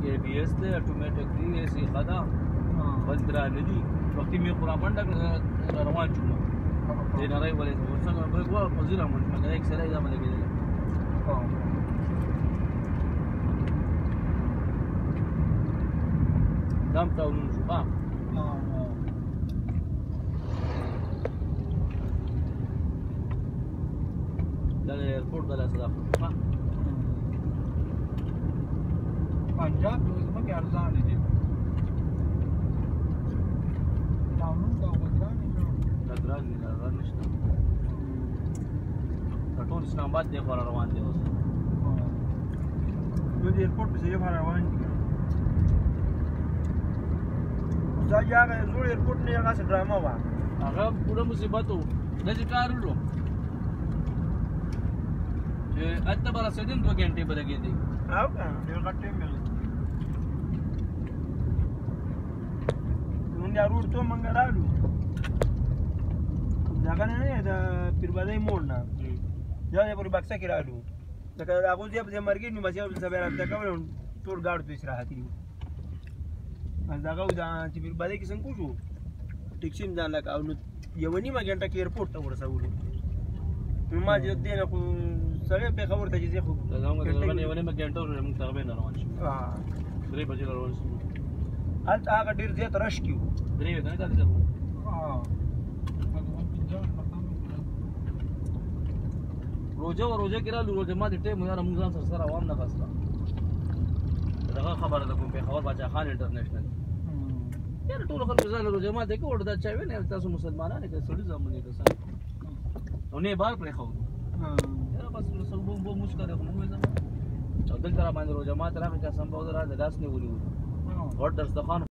ABS ته اتوماتیک دی ایسي خدا بس درا ندي وخت می قرآن منډه روان شوم د نړۍ ولې څنګه به ګور پوزیرا مونږ مګر یک سره دا مله کېدل دام تاونون شو دا ایرپورټ د صداقت پنجاب زموږ ارزان دي تاونون دا وګران دي ګران نشته ټول اسلام آباد دی خور روان دي اوس نو د ایرپورټ په ځای روان دي دا یاغه زوړ ایرپورټ نه هغه ډرامه و هغه پوره مصیبت و د کارولو چې اته بر سدين 2 غنټه برګې دي او ډېر غټه مې نو یا روټ ته مونږ راغلو ځکه نه د پیربادای موړ نه یا په بکسه کې راغلو ځکه هغه ځای په مرګ نو بچو سبا راځه کوم ټول ګاډ په استراحت دي دغه دا چې پیربادای کې څنګه شو ټیکسي ځان لک او یو نیمه غنټه کې ایرپورټ ته ورسولو ما چې دینه خو سره په خبر ته چې خو دا موږ د ونه مګنټو موږ تقریبا روان شو 3 بجې روان شو هلته هغه ډیر زیات رش کیو 3 نه دا څه روزه کې رالو روزه ما د ټیم یاره موږ ځان سره عوام نه خاصه دغه خبره ده کوم په خبر باچا خان انټرنیشنل یاره ټول خلک ځان روزه ما ده کې ورته چا ویني تاسو مسلمانانه کې سړي ځمنه کې څنګه اونې بار پرې خو یاره بس رسول بو مشکل خو موږ ځم چودل تر باندې روزه ما تر هغه سم به درا د داس نه ولي ور درستخان